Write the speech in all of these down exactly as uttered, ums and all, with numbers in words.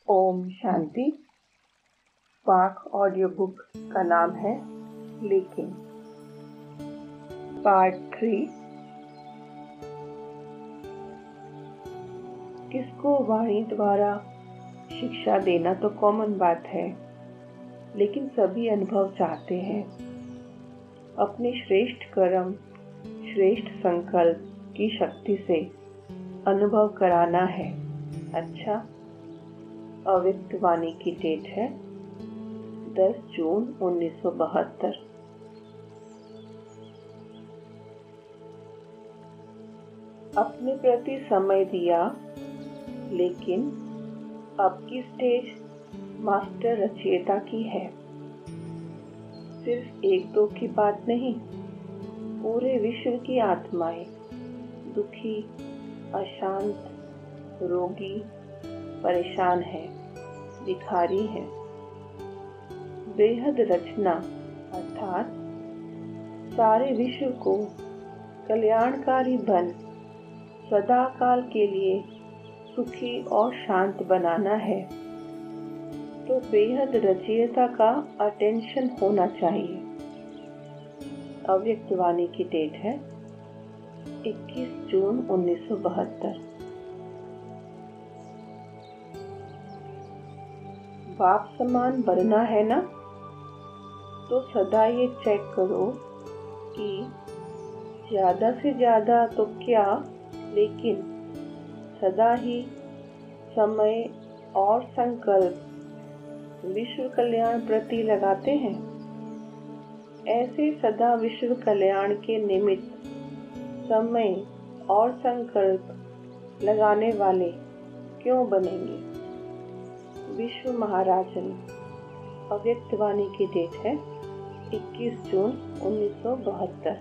ओम शांति। पाक audio book का नाम है लेकिन। Part three. किसको वाणी द्वारा शिक्षा देना तो कॉमन बात है, लेकिन सभी अनुभव चाहते हैं। अपने श्रेष्ठ कर्म, श्रेष्ठ संकल्प की शक्ति से अनुभव कराना है। अच्छा, अव्यक्त वाणी की डेट है दस जून उन्नीस सौ बहत्तर। अपने प्रति समय दिया, लेकिन अब की स्टेज मास्टर रचयिता की है। सिर्फ एक दो की बात नहीं, पूरे विश्व की आत्माएं दुखी, अशांत, रोगी, परेशान है, भिखारी है। बेहद रचना अर्थात सारे विश्व को कल्याणकारी बन सदा काल के लिए सुखी और शांत बनाना है, तो बेहद रचयिता का अटेंशन होना चाहिए। अव्यक्त वाणी की डेट है इक्कीस जून उन्नीस सौ बहत्तर। बाप समान बनना है ना, तो सदा ये चेक करो कि ज्यादा से ज्यादा तो क्या, लेकिन सदा ही समय और संकल्प विश्व कल्याण प्रति लगाते हैं। ऐसे सदा विश्व कल्याण के निमित्त समय और संकल्प लगाने वाले क्यों बनेंगे? विश्व महाराजन। अव्यक्त वाणी की डेट है इक्कीस जून उन्नीस सौ बहत्तर।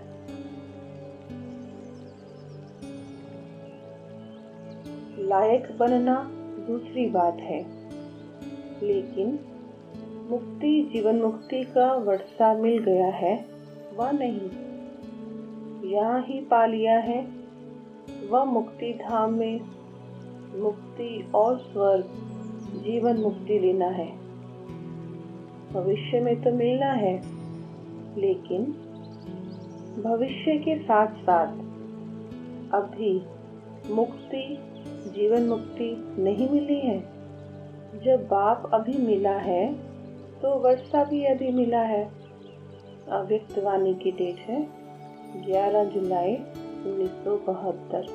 लायक बनना दूसरी बात है, लेकिन मुक्ति जीवन मुक्ति का वर्षा मिल गया है वह नहीं, यहाँ ही पा लिया है वह मुक्ति धाम में मुक्ति और स्वर्ग जीवन मुक्ति लेना है। भविष्य में तो मिलना है, लेकिन भविष्य के साथ साथ अभी मुक्ति जीवन मुक्ति नहीं मिली है। जब बाप अभी मिला है तो वर्षा भी अभी मिला है। अव्यक्त वाणी की डेट है ग्यारह जुलाई उन्नीस सौ बहत्तर।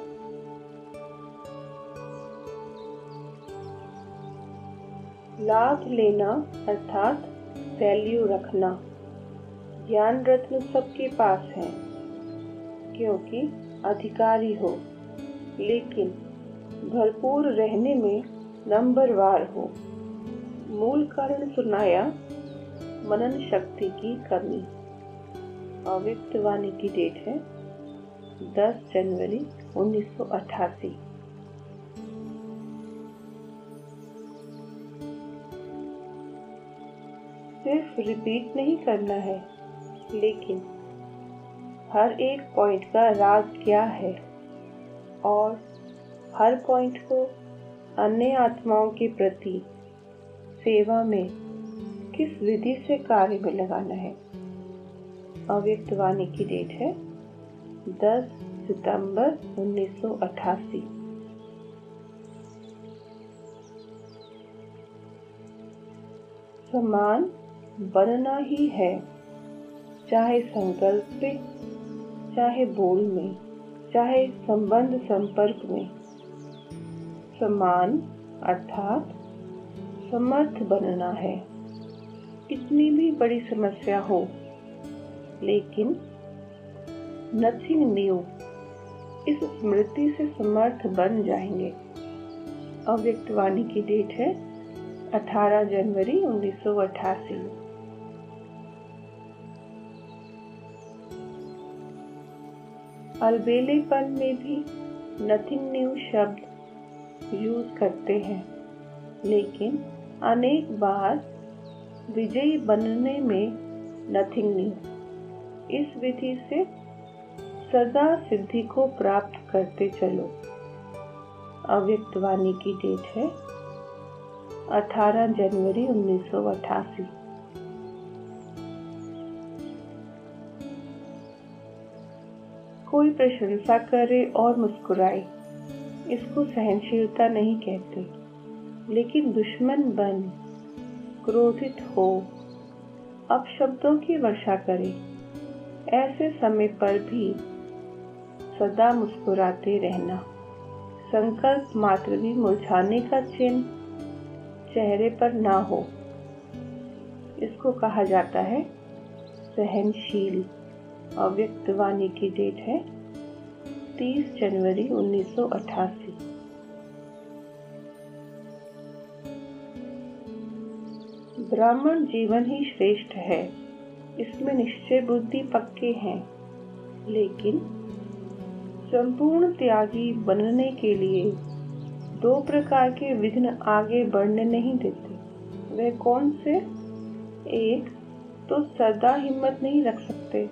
लाभ लेना अर्थात वैल्यू रखना। ज्ञान रत्न सबके पास है, क्योंकि अधिकारी हो, लेकिन भरपूर रहने में नंबरवार हो। मूल कारण सुनाया मनन शक्ति की कमी। अव्यक्त वाणी की डेट है दस जनवरी उन्नीस सौ अठासी। सिर्फ रिपीट नहीं करना है, लेकिन हर एक पॉइंट का राज क्या है और हर पॉइंट को अन्य आत्माओं के प्रति सेवा में किस विधि से कार्य में लगाना है। अव्यक्त वाणी की डेट है दस सितंबर उन्नीस सौ अठासी। समान बनना ही है, चाहे संकल्प में, चाहे बोल में, चाहे संबंध संपर्क में। समान अर्थात समर्थ बनना है। कितनी भी बड़ी समस्या हो, लेकिन नथिंग न्यू इस स्मृति से समर्थ बन जाएंगे। अव्यक्त वाणी की डेट है अठारह जनवरी उन्नीस सौ अठासी। अलबेलेपन में भी नथिंग न्यू शब्द यूज करते हैं, लेकिन अनेक बार विजयी बनने में नथिंग न्यू। इस विधि से सदा सिद्धि को प्राप्त करते चलो। अव्यक्त वाणी की डेट है अठारह जनवरी उन्नीस सौ अठासी। कोई प्रशंसा करे और मुस्कुराए, इसको सहनशीलता नहीं कहते, लेकिन दुश्मन बन क्रोधित हो अपशब्दों की वर्षा करे, ऐसे समय पर भी सदा मुस्कुराते रहना। संकल्प मात्र भी मुरझाने का चिन्ह चेहरे पर ना हो, इसको कहा जाता है सहनशील। अव्यक्त वाणी की डेट है तीस जनवरी उन्नीस सौ अठासी। ब्राह्मण जीवन ही श्रेष्ठ है, इसमें निश्चय बुद्धि पक्के हैं, लेकिन संपूर्ण त्यागी बनने के लिए दो प्रकार के विघ्न आगे बढ़ने नहीं देते। वे कौन से? एक तो सदा हिम्मत नहीं रख सकते,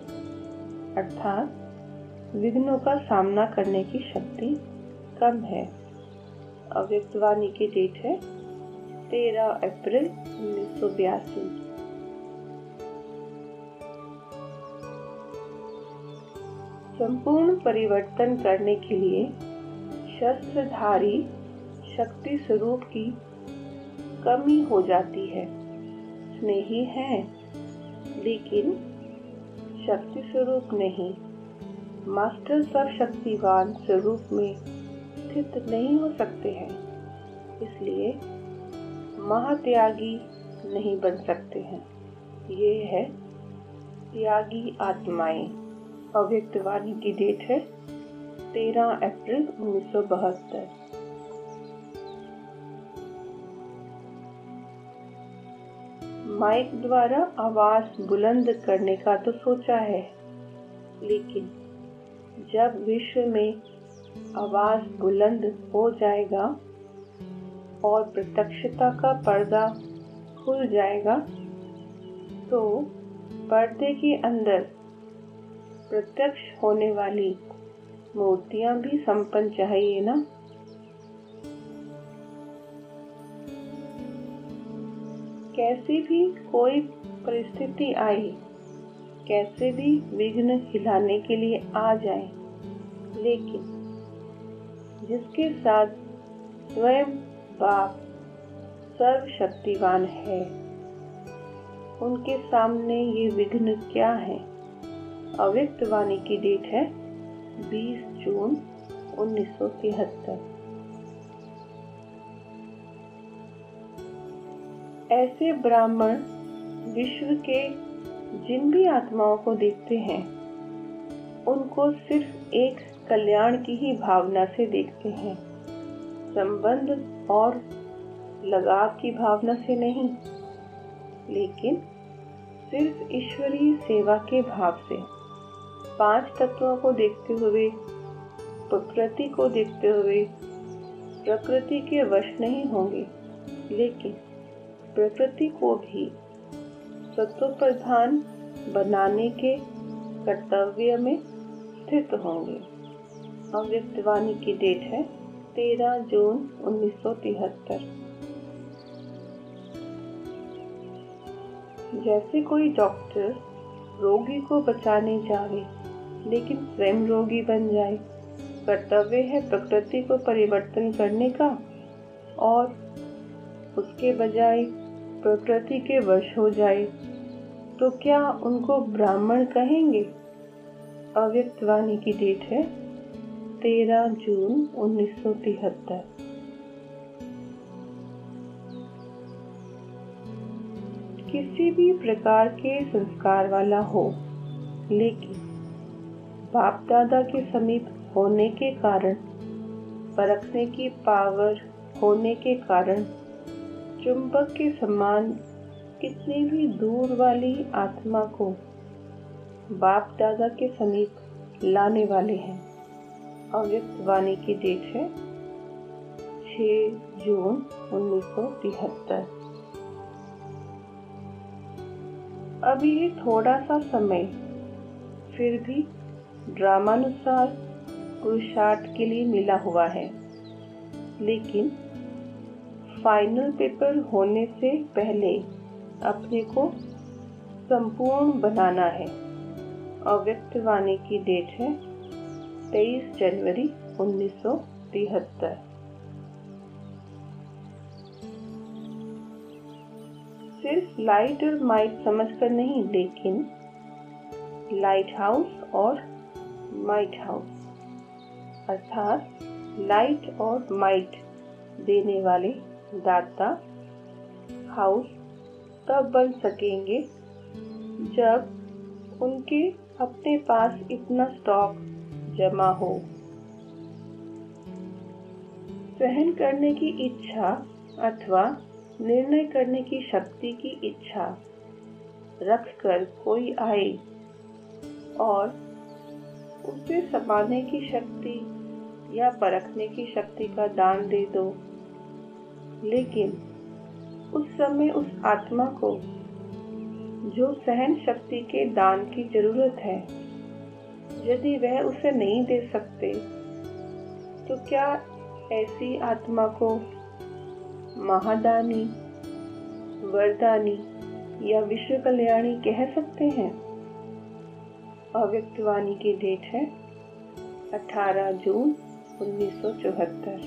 अर्थात विघ्नों का सामना करने की शक्ति कम है। अव्यक्त वाणी की डेट है तेरह अप्रैल उन्नीस सौ बयासी। संपूर्ण परिवर्तन करने के लिए शस्त्रधारी शक्ति स्वरूप की कमी हो जाती है। स्नेही है, लेकिन शक्ति स्वरूप नहीं। मास्टर सर्वशक्तिवान स्वरूप में स्थित नहीं हो सकते हैं, इसलिए महात्यागी नहीं बन सकते हैं। ये है त्यागी आत्माएं। अव्यक्त वाणी की डेट है तेरह अप्रैल उन्नीस सौ बहत्तर। माइक द्वारा आवाज बुलंद करने का तो सोचा है, लेकिन जब विश्व में आवाज बुलंद हो जाएगा और प्रत्यक्षता का पर्दा खुल जाएगा, तो पर्दे के अंदर प्रत्यक्ष होने वाली मूर्तियां भी संपन्न चाहिए ना। कैसी भी कोई परिस्थिति आई, कैसे भी विघ्न हिलाने के लिए आ जाए, लेकिन जिसके साथ स्वयं बाप सर्वशक्तिवान है, उनके सामने ये विघ्न क्या है। अव्यक्त वाणी की डेट है बीस जून उन्नीस सौ तिहत्तर। ऐसे ब्राह्मण विश्व के जिन भी आत्माओं को देखते हैं, उनको सिर्फ एक कल्याण की ही भावना से देखते हैं, संबंध और लगाव की भावना से नहीं, लेकिन सिर्फ ईश्वरीय सेवा के भाव से। पांच तत्वों को देखते हुए, प्रकृति को देखते हुए प्रकृति के वश नहीं होंगे, लेकिन प्रकृति को भी सत्व प्रधान बनाने के कर्तव्य में स्थित होंगे। अव्यक्त वाणी की डेट है तेरह जून उन्नीस सौ तिहत्तर। जैसे कोई डॉक्टर रोगी को बचाने जावे, लेकिन स्वयं रोगी बन जाए, कर्तव्य है प्रकृति को परिवर्तन करने का और उसके बजाय प्रकृति के वश हो जाए, तो क्या उनको ब्राह्मण कहेंगे। अव्यक्त वाणी की डेट है तेरह जून उन्नीस सौ तिहत्तर। किसी भी प्रकार के संस्कार वाला हो, लेकिन बाप दादा के समीप होने के कारण, परखने की पावर होने के कारण, चुंबक के समान कितनी भी दूर वाली आत्मा को बाप दादा के समीप लाने वाले हैं। अव्यक्त वाणी की डेट है छह जून उन्नीस सौ तिहत्तर। अभी ये थोड़ा सा समय फिर भी ड्रामानुसार पुरुषार्थ के लिए मिला हुआ है, लेकिन फाइनल पेपर होने से पहले अपने को संपूर्ण बनाना है। अव्यक्त वाणी की डेट है तेईस जनवरी उन्नीस सौ तिहत्तर। सिर्फ लाइट और माइट समझकर नहीं, लेकिन लाइट हाउस और माइट हाउस, अर्थात लाइट और माइट देने वाले दाता हाउस तब बन सकेंगे जब उनके अपने पास इतना स्टॉक जमा हो। सहन करने की इच्छा अथवा निर्णय करने की शक्ति की इच्छा रखकर कोई आए और उसे संभालने की शक्ति या परखने की शक्ति का दान दे दो, लेकिन उस समय उस आत्मा को जो सहन शक्ति के दान की जरूरत है, यदि वह उसे नहीं दे सकते, तो क्या ऐसी आत्मा को महादानी, वरदानी या विश्व कल्याणी कह सकते हैं? अव्यक्त वाणी की डेट है अठारह जून उन्नीस सौ चौहत्तर।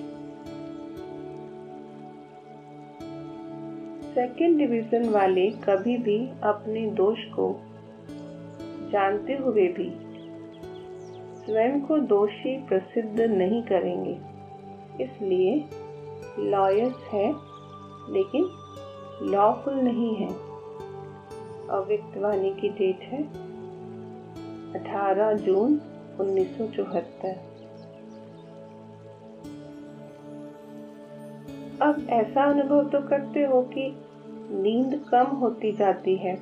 सेकेंड डिवीजन वाले कभी भी अपने दोष को जानते हुए भी स्वयं को दोषी प्रसिद्ध नहीं करेंगे, इसलिए लॉयर्स है लेकिन लॉफुल नहीं है। अव्यक्त वाणी की डेट है अठारह जून उन्नीस सौ चौहत्तर। अब ऐसा अनुभव तो करते हो कि नींद कम होती जाती है,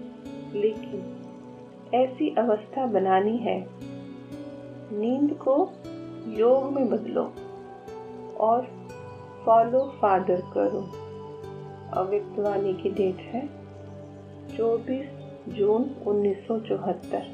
लेकिन ऐसी अवस्था बनानी है। नींद को योग में बदलो और फॉलो फादर करो। अव्यक्त वाणी की डेट है चौबीस जून उन्नीस सौ चौहत्तर।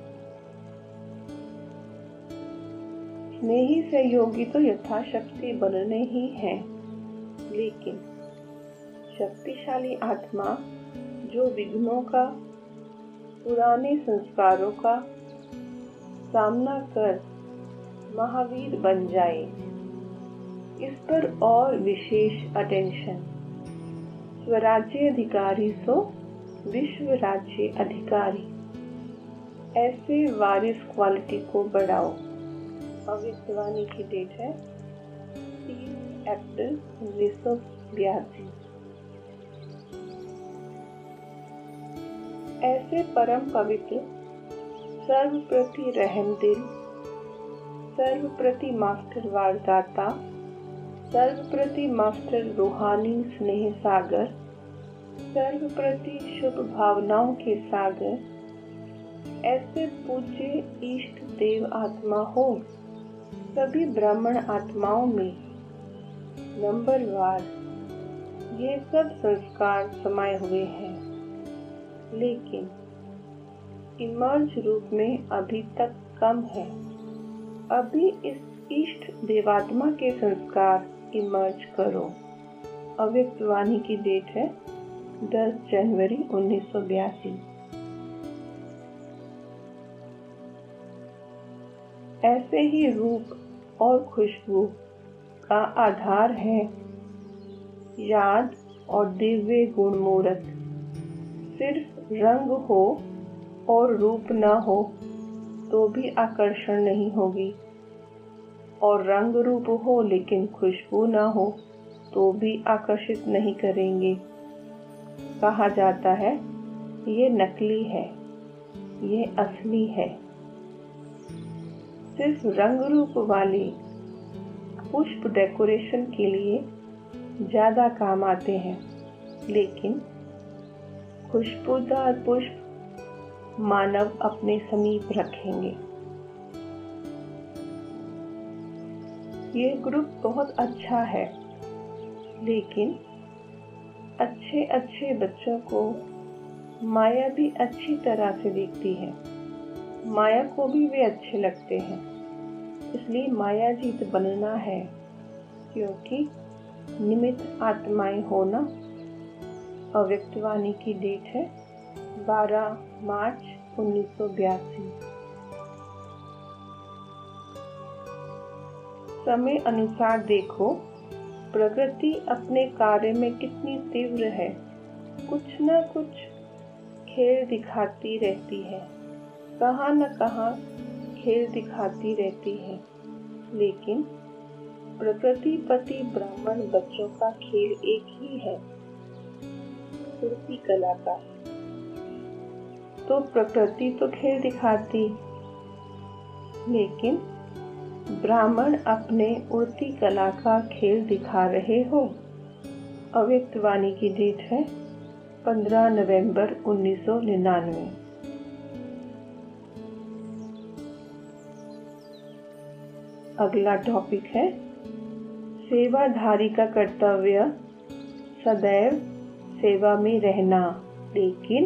स्नेही सहयोगी तो यथाशक्ति बनने ही हैं, लेकिन शक्तिशाली आत्मा जो विघ्नों का, पुराने संस्कारों का सामना कर महावीर बन जाए, इस पर और विशेष अटेंशन। स्वराज्य अधिकारी सो विश्व राज्य अधिकारी, ऐसे वारिस क्वालिटी को बढ़ाओ। अव्यक्त वाणी की डेट है तीन अप्रैल उन्नीस सौ बयासी। ऐसे परम पवित्र, सर्व प्रति रहम दिल, सर्व प्रति मास्टर वारदाता, सर्व प्रति मास्टर रूहानी स्नेह सागर, सर्व प्रति शुभ भावनाओं के सागर, ऐसे पूज्य इष्ट देव आत्मा हो सभी ब्राह्मण आत्माओं में नंबरवार ये सब संस्कार समाये हुए हैं, लेकिन इमर्ज रूप में अभी तक कम है। अभी इस इष्ट देवात्मा के संस्कार इमर्ज करो। अव्यक्त वाणी की डेट है दस जनवरी उन्नीस सौ बयासी। ऐसे ही रूप और खुशबू का आधार है याद और दिव्य गुण मूर्त। सिर्फ रंग हो और रूप न हो तो भी आकर्षण नहीं होगी, और रंग रूप हो लेकिन खुशबू न हो तो भी आकर्षित नहीं करेंगे। कहा जाता है ये नकली है, ये असली है। सिर्फ रंग रूप वाले पुष्प डेकोरेशन के लिए ज्यादा काम आते हैं, लेकिन खुशबूदार पुष्प मानव अपने समीप रखेंगे। ये ग्रुप बहुत अच्छा है, लेकिन अच्छे अच्छे बच्चों को माया भी अच्छी तरह से देखती है। माया को भी वे अच्छे लगते हैं, इसलिए माया जीत बनना है, क्योंकि निमित्त आत्माएं होना। अव्यक्तवाणी की डेट है बारह मार्च उन्नीस सौ बयासी। समय अनुसार देखो प्रकृति अपने कार्य में कितनी तीव्र है। कुछ न कुछ खेल दिखाती रहती है, कहाँ न कहाँ खेल दिखाती रहती है। लेकिन प्रकृति पति ब्राह्मण बच्चों का खेल एक ही है, उड़ती कला का। तो प्रकृति तो खेल दिखाती, लेकिन ब्राह्मण अपने उड़ती कला का खेल दिखा रहे हो। अव्यक्तवाणी की डेट है पंद्रह नवंबर उन्नीस सौ निन्यानवे। अगला टॉपिक है सेवाधारी का कर्तव्य सदैव सेवा में रहना। लेकिन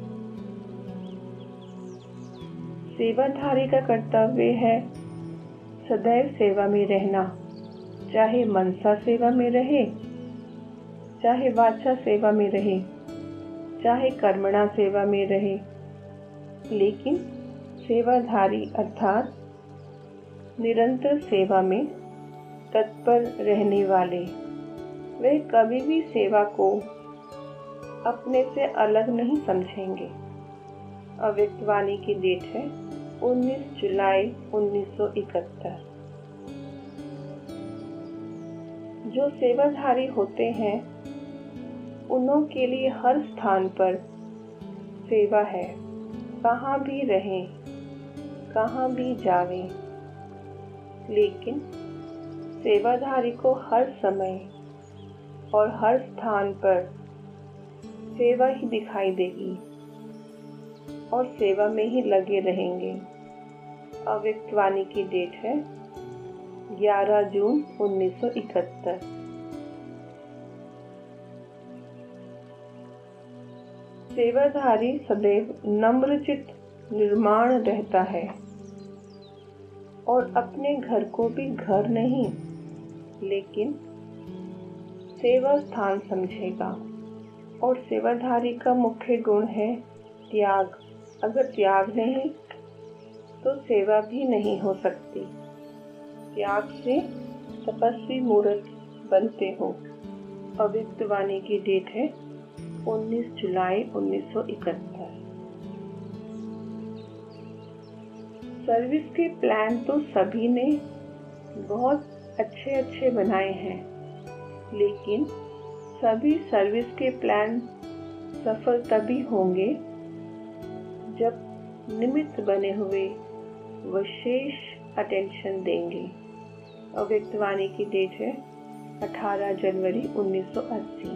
सेवाधारी का कर्तव्य है सदैव सेवा में रहना, चाहे मनसा सेवा में रहे, चाहे वाचा सेवा में रहे, चाहे कर्मणा सेवा में रहे। लेकिन सेवाधारी अर्थात निरंतर सेवा में तत्पर रहने वाले, वे कभी भी सेवा को अपने से अलग नहीं समझेंगे। अव्यक्तवाणी की डेट है उन्नीस जुलाई उन्नीस सौ इकहत्तर। जो सेवाधारी होते हैं उन्हों के लिए हर स्थान पर सेवा है, कहाँ भी रहें, कहाँ भी जावें। लेकिन सेवाधारी को हर समय और हर स्थान पर सेवा ही दिखाई देगी और सेवा में ही लगे रहेंगे। अव्यक्तवाणी की डेट है ग्यारह जून उन्नीस सौ इकहत्तर। सेवाधारी सदैव नम्रचित्त निर्माण रहता है और अपने घर को भी घर नहीं लेकिन सेवा स्थान समझेगा। और सेवाधारी का मुख्य गुण है त्याग। अगर त्याग नहीं तो सेवा भी नहीं हो सकती। त्याग से तपस्वी मूर्त बनते हो। अव्यक्तवाणी की डेट है उन्नीस जुलाई उन्नीस सौ इकहत्तर। सर्विस के प्लान तो सभी ने बहुत अच्छे अच्छे बनाए हैं, लेकिन सभी सर्विस के प्लान सफल तभी होंगे जब निमित्त बने हुए विशेष अटेंशन देंगे। अव्यक्तवाणी की डेट है अठारह जनवरी उन्नीस सौ अस्सी।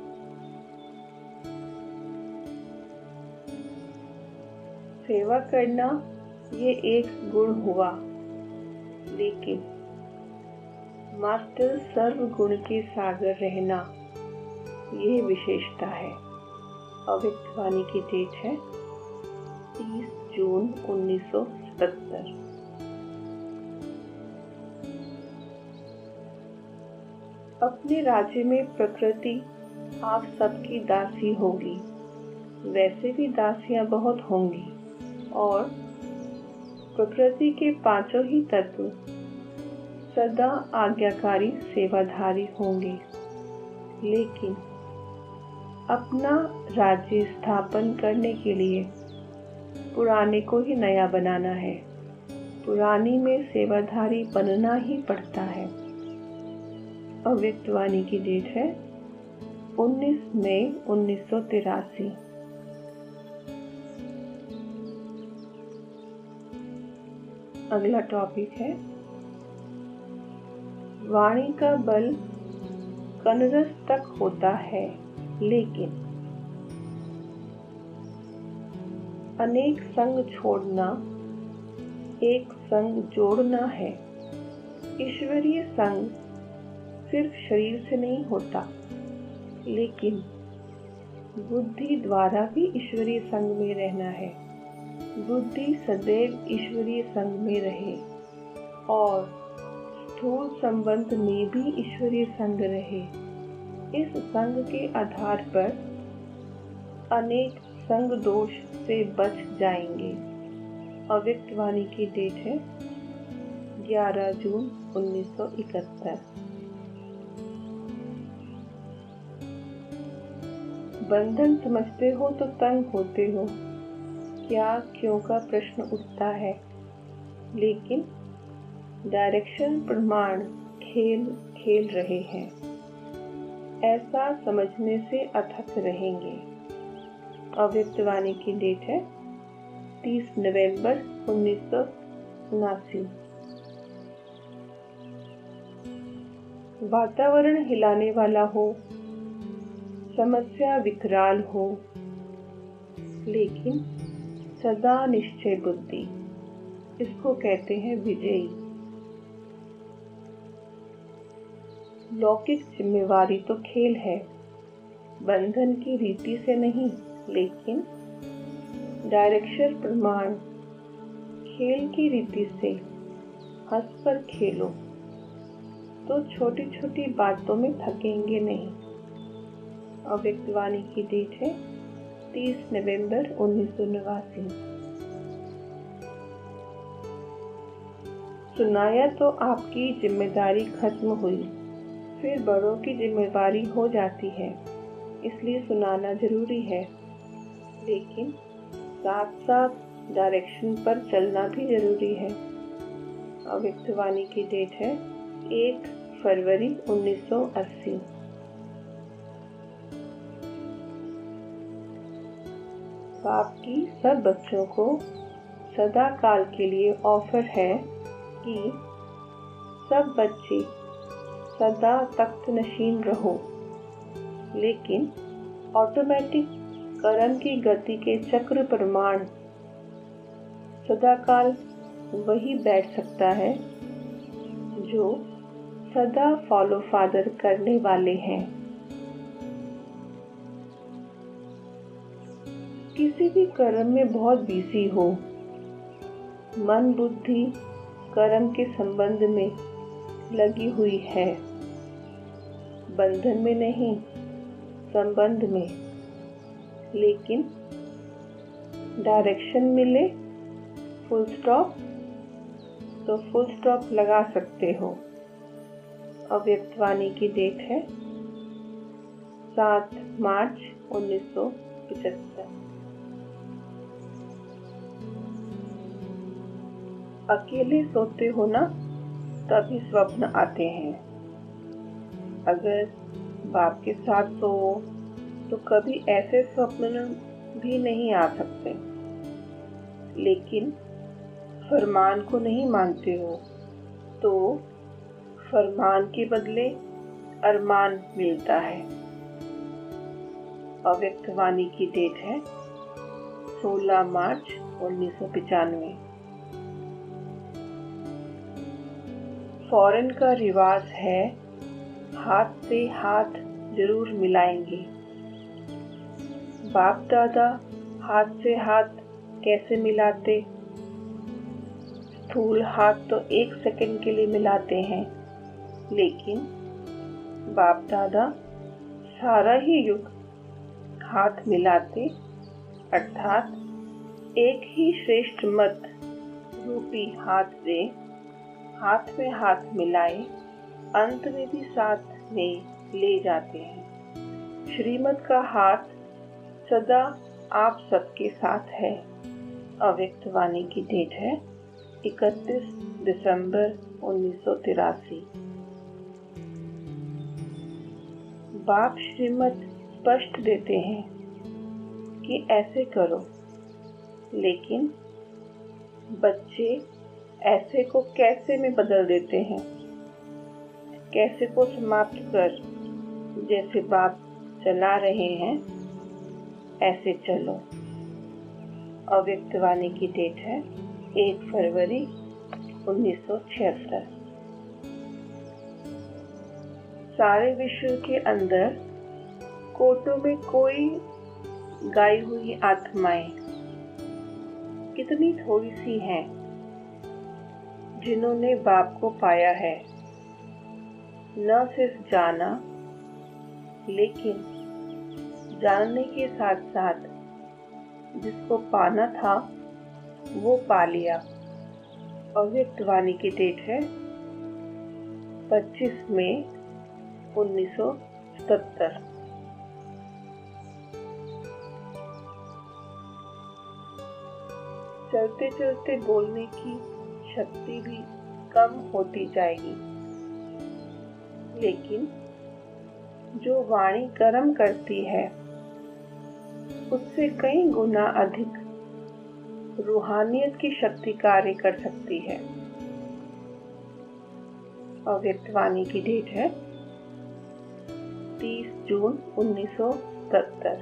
सेवा करना ये एक गुण हुआ, लेकिन मास्टर सर्व गुण के सागर रहना ये विशेषता है। अव्यक्तवाणी की डेट है तीस जून उन्नीस सौ सतहत्तर। अपने राज्य में प्रकृति आप सबकी दासी होगी। वैसे भी दासियां बहुत होंगी और प्रकृति के पांचों ही तत्व सदा आज्ञाकारी सेवाधारी होंगे। लेकिन अपना राज्य स्थापन करने के लिए पुराने को ही नया बनाना है। पुरानी में सेवाधारी बनना ही पड़ता है। अव्यक्तवाणी की डेट है उन्नीस मई उन्नीस सौ तिरासी। अगला टॉपिक है वाणी का बल कनरस तक होता है, लेकिन अनेक संग छोड़ना एक संग जोड़ना है। ईश्वरीय संग सिर्फ शरीर से नहीं होता, लेकिन बुद्धि द्वारा भी ईश्वरीय संग में रहना है। बुद्धि सदैव ईश्वरीय संग में रहे और स्थूल संबंध में भी ईश्वरीय संग रहे। इस संग के आधार पर अनेक संग दोष से बच जाएंगे। अव्यक्त वाणी की डेट है ग्यारह जून उन्नीस सौ इकहत्तर। बंधन समझते हो तो तंग होते हो, क्या क्यों का प्रश्न उठता है, लेकिन डायरेक्शन प्रमाण खेल खेल रहे हैं, ऐसा समझने से अथक रहेंगे। अव्यक्त वाणी की डेट है तीस नवंबर उन्नीस सौ उनासी। वातावरण हिलाने वाला हो, समस्या विकराल हो, लेकिन सदा निश्चय बुद्धि, इसको कहते हैं विजयी। लौकिक जिम्मेवारी तो खेल है, बंधन की रीति से नहीं, लेकिन डायरेक्शन प्रमाण खेल की रीति से हंसकर खेलो तो छोटी छोटी बातों में थकेंगे नहीं। अव्यक्त वाणी की डेट है तीस नवंबर उन्नीस सौ नवासी। सुनाया तो आपकी जिम्मेदारी खत्म हुई, फिर बड़ों की जिम्मेवारी हो जाती है, इसलिए सुनाना जरूरी है, लेकिन साथ साथ डायरेक्शन पर चलना भी जरूरी है। अव्यक्त वाणी की डेट है एक फरवरी उन्नीस सौ अस्सी। बाप की सब बच्चों को सदा काल के लिए ऑफर है कि सब बच्चे सदा तख्त नशीन रहो, लेकिन ऑटोमेटिक कर्म की गति के चक्र प्रमाण सदाकाल वही बैठ सकता है जो सदा फॉलो फादर करने वाले हैं। किसी भी कर्म में बहुत बिजी हो, मन बुद्धि कर्म के संबंध में लगी हुई है, बंधन में नहीं संबंध में, लेकिन डायरेक्शन मिले फुल स्टॉप तो फुल स्टॉप लगा सकते हो। अव्यक्त वाणी की डेट है सात मार्च उन्नीस सौ पचहत्तर। अकेले सोते हो ना, तभी स्वप्न आते हैं। अगर बाप के साथ सो तो कभी ऐसे स्वप्न भी नहीं आ सकते, लेकिन फरमान को नहीं मानते हो तो फरमान के बदले अरमान मिलता है। अव्यक्त वाणी की डेट है सोलह मार्च उन्नीस सौ पचानवे। फॉरेन का रिवाज है हाथ से हाथ जरूर मिलाएंगे। बाप दादा हाथ से हाथ कैसे मिलाते? स्थूल हाथ तो एक सेकंड के लिए मिलाते हैं, लेकिन बाप दादा सारा ही युग हाथ मिलाते, अर्थात एक ही श्रेष्ठ मत रूपी हाथ से हाथ में हाथ मिलाए अंत में भी साथ में ले जाते हैं। श्रीमत का हाथ सदा आप सबके साथ है। अव्यक्त वाणी की डेट है इकतीस दिसंबर उन्नीस सौ तिरासी। बाप श्रीमत स्पष्ट देते हैं कि ऐसे करो, लेकिन बच्चे ऐसे को कैसे में बदल देते हैं। कैसे को समाप्त कर जैसे बाप चला रहे हैं ऐसे चलो। अव्यक्त वाणी की डेट है एक फरवरी उन्नीस सौ छिहत्तर। सारे विश्व के अंदर कोटों में कोई गाई हुई आत्माएं कितनी थोड़ी सी हैं जिन्होंने बाप को पाया है। न सिर्फ जाना, लेकिन जानने के साथ साथ जिसको पाना था वो पा लिया। अव्यक्त वाणी की डेट है पच्चीस मई उन्नीस सौ सत्तर। चलते चलते बोलने की शक्ति भी कम होती जाएगी, लेकिन जो वाणी कर्म करती है उससे कई गुना अधिक रूहानियत की शक्ति कार्य कर सकती है। अव्यक्त वाणी की डेट है तीस जून उन्नीस सौ सत्तर।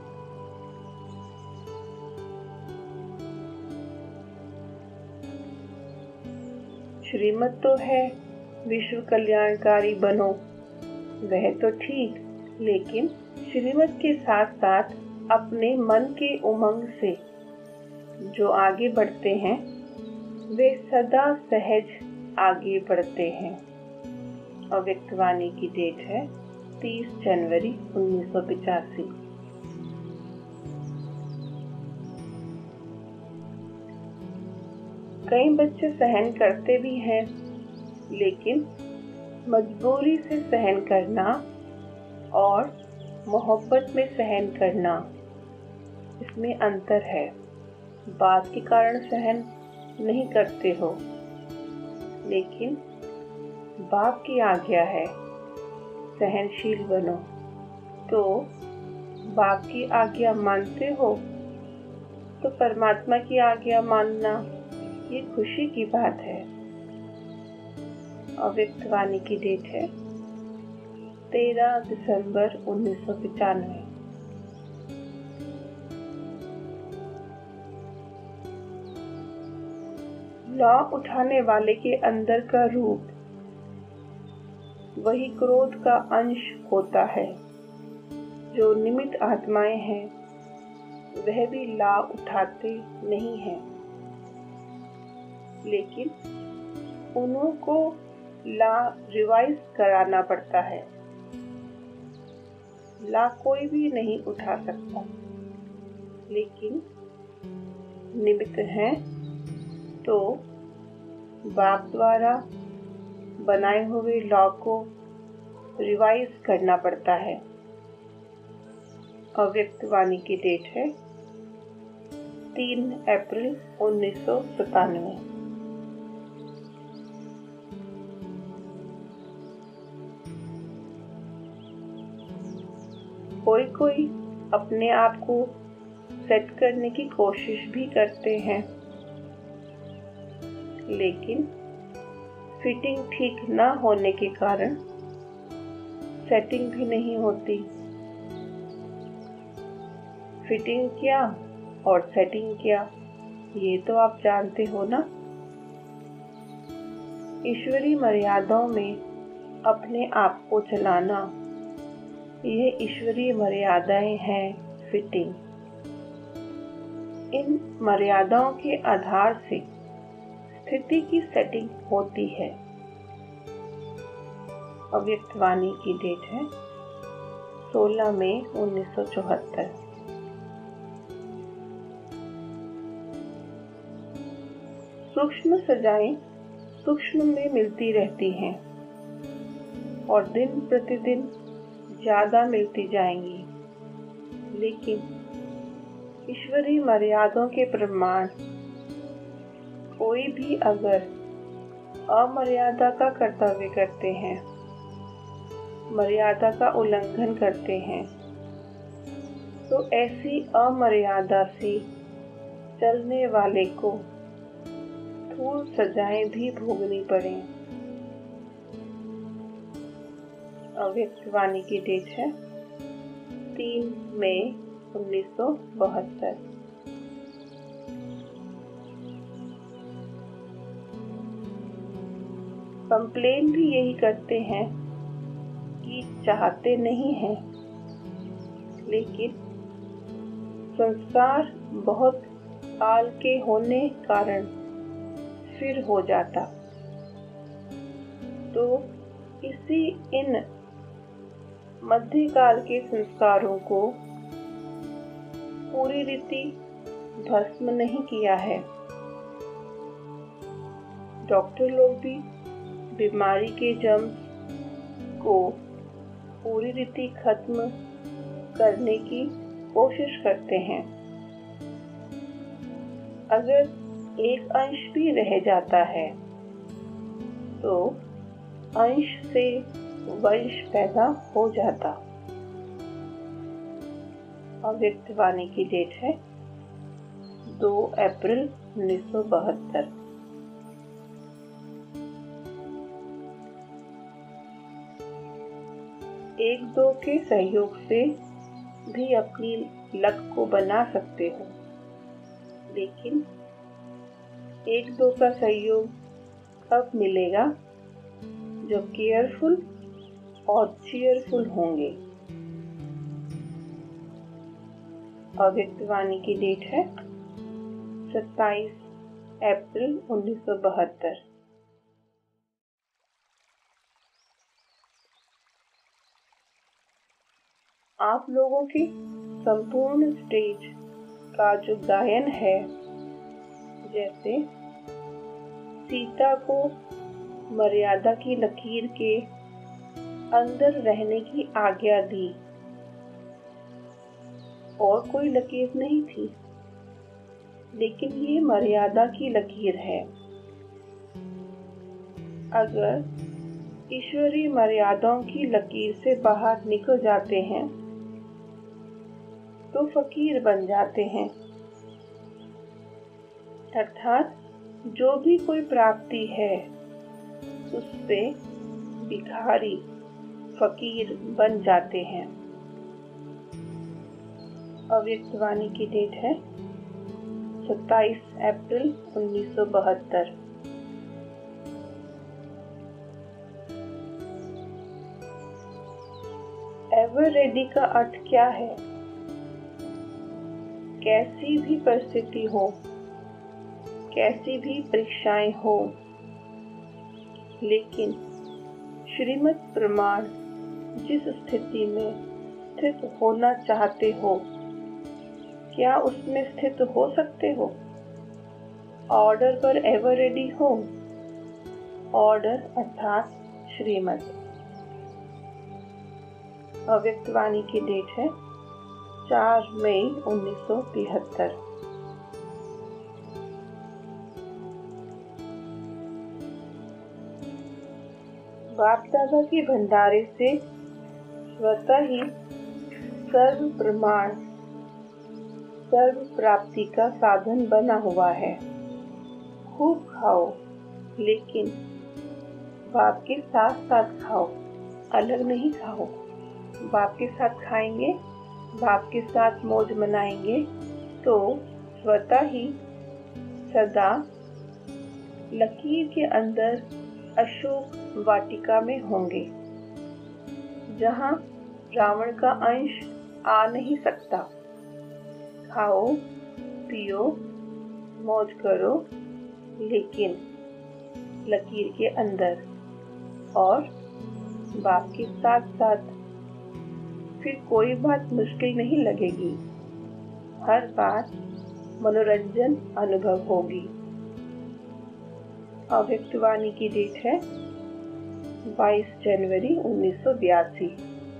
श्रीमत तो है विश्व कल्याणकारी बनो, वह तो ठीक, लेकिन श्रीमत के साथ साथ अपने मन के उमंग से जो आगे बढ़ते हैं वे सदा सहज आगे बढ़ते हैं। अव्यक्त वाणी की डेट है तीस जनवरी उन्नीस सौ पचासी। कई बच्चे सहन करते भी हैं, लेकिन मजबूरी से सहन करना और मोहब्बत में सहन करना, इसमें अंतर है। बात के कारण सहन नहीं करते हो, लेकिन बाप की आज्ञा है सहनशील बनो, तो बाप की आज्ञा मानते हो तो परमात्मा की आज्ञा मानना ये खुशी की बात है। अव्यक्त वाणी की डेट है तेरह दिसंबर उन्नीस सौ पचानवे। लौ उठाने वाले के अंदर का रूप वही क्रोध का अंश होता है। जो निमित्त आत्माएं हैं वह भी ला उठाते नहीं हैं, लेकिन उन्हों को ला रिवाइज कराना पड़ता है। ला कोई भी नहीं उठा सकता, लेकिन निमित्त हैं तो बाप द्वारा बनाए हुए लॉ को रिवाइज करना पड़ता है। अव्यक्त वाणी की डेट है तीन अप्रैल उन्नीस सौ सतानवे। कोई कोई अपने आप को सेट करने की कोशिश भी करते हैं, लेकिन फिटिंग ठीक ना होने के कारण सेटिंग भी नहीं होती। फिटिंग क्या और सेटिंग क्या, ये तो आप जानते हो ना। ईश्वरी मर्यादाओं में अपने आप को चलाना, यह ईश्वरीय मर्यादाएं हैं फिटिंग। इन मर्यादाओं के आधार से स्थिति की सेटिंग होती है। अव्यक्त वाणी की डेट है सोलह मई उन्नीस सौ चौहत्तर। सूक्ष्म सजाएं सूक्ष्म में मिलती रहती हैं और दिन प्रतिदिन ज्यादा मिलती जाएंगी, लेकिन ईश्वरीय मर्यादाओं के प्रमाण कोई भी अगर अमर्यादा का कर्तव्य करते हैं, मर्यादा का उल्लंघन करते हैं, तो ऐसी अमर्यादा से चलने वाले को स्थूल सजाएं भी भोगनी पड़े। अव्यक्त वाणी की डेट है तीन मई उन्नीस सौ बहत्तर। कंप्लेन भी यही करते हैं कि चाहते नहीं हैं, लेकिन संस्कार बहुत काल के होने कारण फिर हो जाता, तो इसी इन मध्यकाल के संस्कारों को पूरी रीति भस्म नहीं किया है। डॉक्टर लोग भी बीमारी के जर्म्स को पूरी रीति खत्म करने की कोशिश करते हैं। अगर एक अंश भी रह जाता है तो अंश से वंश पैदा हो जाता। अव्यक्तवाणी की डेट है दो अप्रैल उन्नीस सौ बहत्तर। एक दो के सहयोग से भी अपनी लक को बना सकते हो, लेकिन एक दो का सहयोग कब मिलेगा जब केयरफुल और चीयरफुल होंगे। अव्यक्तवाणी की डेट है सत्ताईस अप्रैल उन्नीस सौ बहत्तर। आप लोगों की संपूर्ण स्टेज का जो गायन है, जैसे सीता को मर्यादा की लकीर के अंदर रहने की आज्ञा दी और कोई लकीर नहीं थी, लेकिन ये मर्यादा की लकीर है। अगर ईश्वरीय मर्यादाओं की लकीर से बाहर निकल जाते हैं तो फकीर बन जाते हैं, अर्थात जो भी कोई प्राप्ति है उससे भिखारी फकीर बन जाते हैं। अव्यक्तवाणी की डेट है सत्ताईस अप्रैल उन्नीस सौ बहत्तर। एवर रेडी का अर्थ क्या है? कैसी भी परिस्थिति हो, कैसी भी परीक्षाएं हो, लेकिन श्रीमद् प्रमाण जिस स्थिति में स्थित होना चाहते हो, क्या उसमें स्थित हो सकते हो? ऑर्डर पर एवर रेडी हो। ऑर्डर अर्थात श्रीमद्। अव्यक्तवाणी की डेट है चार मई उन्नीस सौ तिहत्तर। बाप दादा के भंडारे से स्वतः ही सर्व प्रमाण सर्व प्राप्ति का साधन बना हुआ है। खूब खाओ, लेकिन बाप के साथ साथ खाओ, अलग नहीं खाओ। बाप के साथ खाएंगे, बाप के साथ मौज मनाएंगे तो स्वतः ही सदा लकीर के अंदर अशोक वाटिका में होंगे, जहां रावण का अंश आ नहीं सकता। खाओ, पियो, मौज करो, लेकिन लकीर के अंदर और बाप के साथ साथ। फिर कोई बात मुश्किल नहीं लगेगी, हर बात मनोरंजन अनुभव होगी। अव्यक्तवाणी की डेट है बाईस जनवरी उन्नीस सौ बयासी।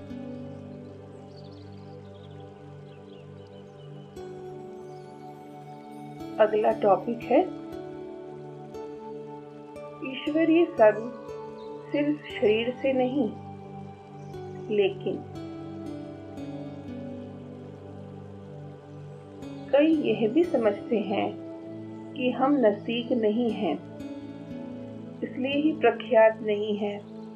अगला टॉपिक है ईश्वरीय सर्व सिर्फ शरीर से नहीं, लेकिन कई यह भी समझते हैं कि हम नसीक नहीं हैं, इसलिए ही प्रख्यात नहीं है।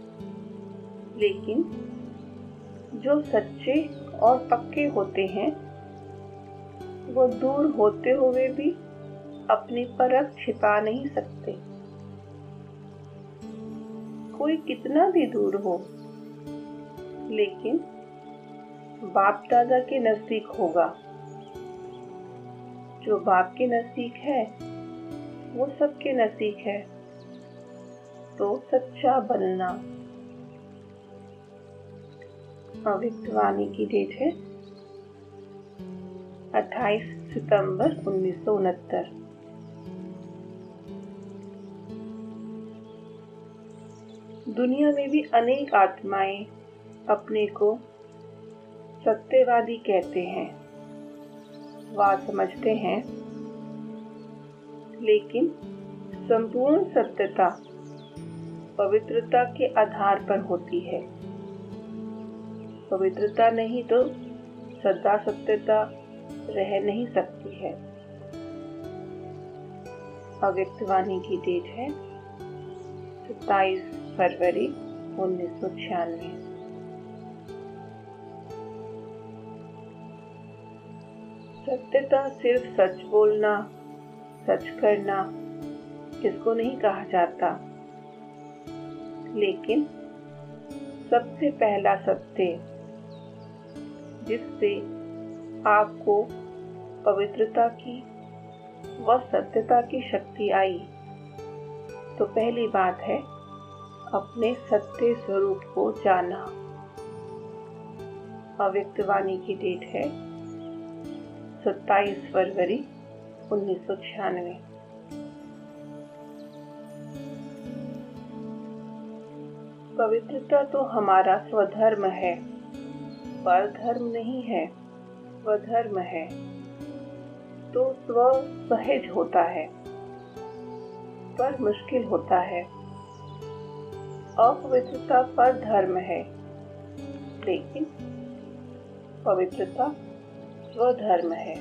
लेकिन जो सच्चे और पक्के होते हैं वो दूर होते हुए भी अपनी परख छिपा नहीं सकते। कोई कितना भी दूर हो, लेकिन बाप दादा के नजदीक होगा। जो बाप के नजदीक है वो सबके नजदीक है। तो सच्चा बनना, अव्यक्तवाणी की डेट है अट्ठाईस सितंबर उन्नीस सौ उनहत्तर। दुनिया में भी अनेक आत्माएं अपने को सत्यवादी कहते हैं, वा समझते हैं, लेकिन संपूर्ण सत्यता पवित्रता के आधार पर होती है। पवित्रता नहीं तो सदा सत्यता रह नहीं सकती है। अव्यक्तवाणी की डेट है सत्ताईस फरवरी उन्नीस सौ छियानवे। सत्यता सिर्फ सच बोलना, सच करना इसको नहीं कहा जाता, लेकिन सबसे पहला सत्य जिससे आपको पवित्रता की व सत्यता की शक्ति आई, तो पहली बात है अपने सत्य स्वरूप को जाना। अव्यक्तवाणी की डेट है सत्ताईस फरवरी उन्नीस सौ छियानवे। पवित्रता तो हमारा स्वधर्म है, पर धर्म नहीं है, स्वधर्म है। तो स्व सहज होता है, पर मुश्किल होता है। अपवित्रता पर धर्म है, लेकिन पवित्रता स्वधर्म है।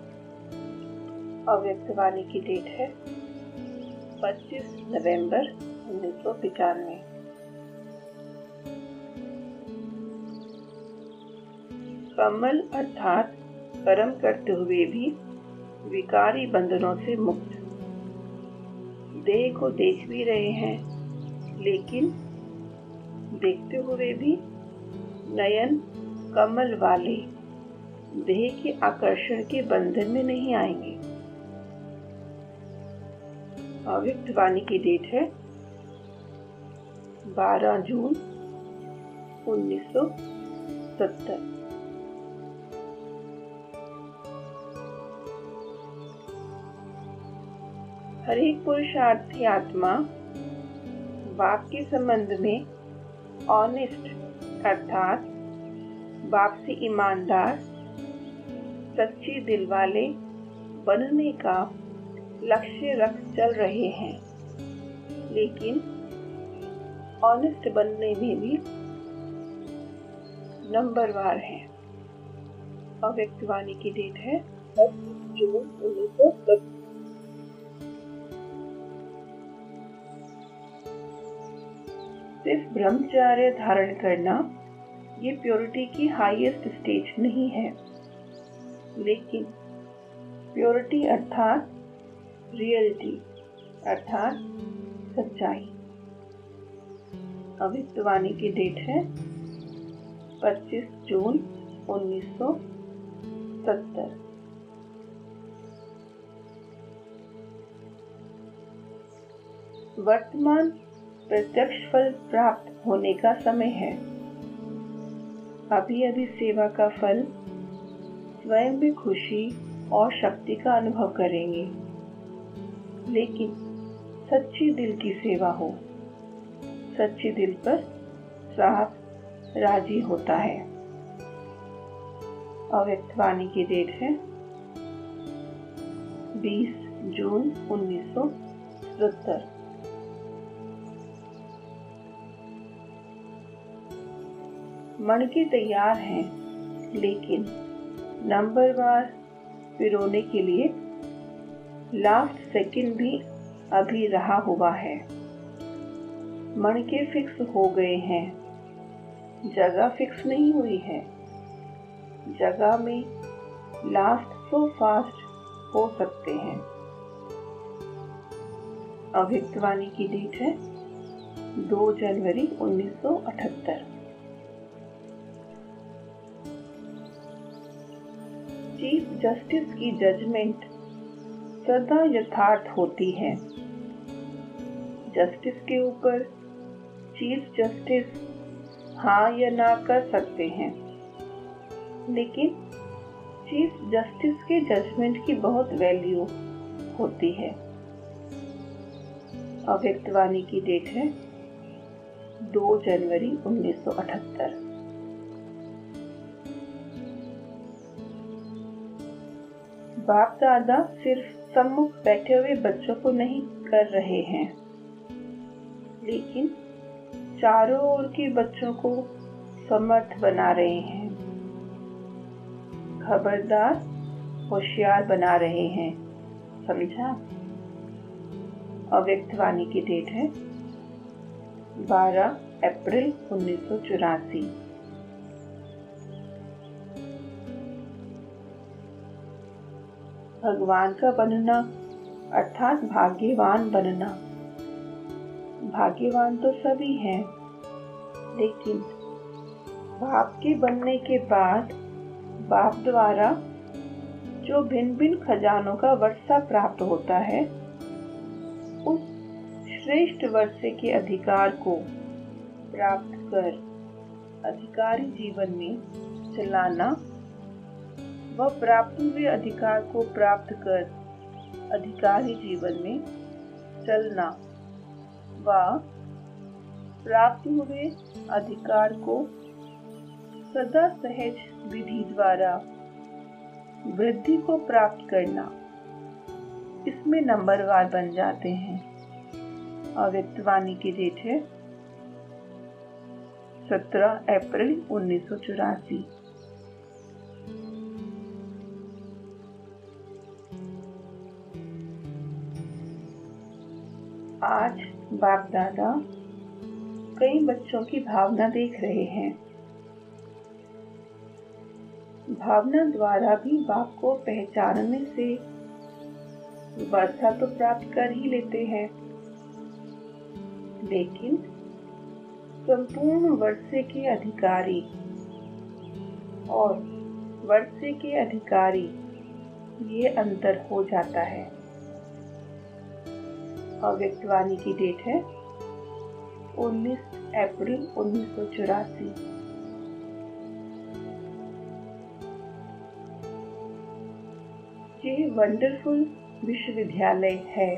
अव्यक्तवाणी की डेट है पच्चीस नवंबर उन्नीस सौ पचानवे। कमल अर्थात कर्म करते हुए भी विकारी बंधनों से मुक्त। देह को देख भी रहे हैं, लेकिन देखते हुए भी नयन कमल वाले देह के आकर्षण के बंधन में नहीं आएंगे। अव्यक्तवाणी की डेट है बारह जून उन्नीस सौ सत्तर। हर एक पुरुषार्थी आत्मा बाप के संबंध में ऑनेस्ट अर्थात बाप से ईमानदार, सच्ची दिल वाले बनने का लक्ष्य रख चल रहे हैं, लेकिन ऑनेस्ट बनने में भी नंबरवार हैं। अव्यक्तवाणी की डेट है जून उन्नीस सौ सत्तर। सिर्फ ब्रह्मचर्य धारण करना ये प्योरिटी की हाईएस्ट स्टेज नहीं है, लेकिन प्योरिटी अर्थात रियलिटी अर्थात सच्चाई। अव्यक्तवाणी की डेट है पच्चीस जून उन्नीस सौ सत्तर। वर्तमान प्रत्यक्ष फल प्राप्त होने का समय है। अभी अभी सेवा का फल स्वयं में खुशी और शक्ति का अनुभव करेंगे, लेकिन सच्ची दिल की सेवा हो, सच्ची दिल पर साफ राजी होता है। अव्यक्तवाणी की डेट है बीस जून उन्नीस सौ सत्तर। मन के तैयार हैं, लेकिन नंबरवार पिरोने के लिए लास्ट सेकंड भी अभी रहा हुआ है। मन के फिक्स हो गए हैं, जगह फिक्स नहीं हुई है। जगह में लास्ट सो फास्ट हो सकते हैं। अव्यक्तवाणी की डेट है दो जनवरी उन्नीस सौ अठहत्तर। चीफ जस्टिस की जजमेंट सदा यथार्थ होती है। जस्टिस के ऊपर चीफ जस्टिस हाँ या ना कर सकते हैं, लेकिन चीफ जस्टिस के जजमेंट की बहुत वैल्यू होती है। अव्यक्त वाणी की डेट है दो जनवरी उन्नीस सौ अठहत्तर। बाप दादा सिर्फ सम्मुख बैठे हुए बच्चों को नहीं कर रहे हैं, लेकिन चारों ओर के बच्चों को समर्थ बना रहे हैं, खबरदार, होशियार बना रहे हैं। समझा? अव्यक्त वाणी की डेट है बारह अप्रैल उन्नीस सौ चौरासी। भगवान का बनना अर्थात भाग्यवान बनना। भाग्यवान तो सभी हैं, लेकिन बाप के बनने के बाद बाप द्वारा जो भिन्न भिन्न खजानों का वर्षा प्राप्त होता है, उस श्रेष्ठ वर्षे के अधिकार को प्राप्त कर अधिकारी जीवन में चलाना व प्राप्त हुए अधिकार को प्राप्त कर अधिकारी जीवन में चलना व प्राप्त हुए अधिकार को सदा सहज विधि द्वारा वृद्धि को प्राप्त करना, इसमें नंबरवार बन जाते हैं। अव्यक्त वाणी की डेट है सत्रह अप्रैल उन्नीस सौ चौरासी। आज बाप दादा कई बच्चों की भावना देख रहे हैं। भावना द्वारा भी बाप को पहचानने से वर्षा तो प्राप्त कर ही लेते हैं, लेकिन संपूर्ण वर्षे के अधिकारी और वर्षे के अधिकारी ये अंतर हो जाता है। अव्यक्त वाणी की डेट है उन्नीस अप्रैल उन्नीस सौ चौरासी। ये वंडरफुल विश्वविद्यालय है।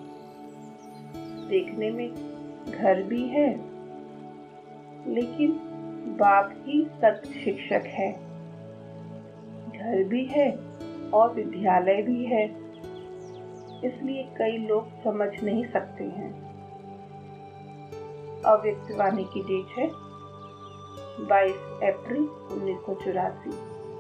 देखने में घर भी है, लेकिन बाप ही सत्य शिक्षक है। घर भी है और विद्यालय भी है, इसलिए कई लोग समझ नहीं सकते हैं। अव्यक्त वाणी की डेट है बाईस अप्रैल उन्नीस सौ चौरासी।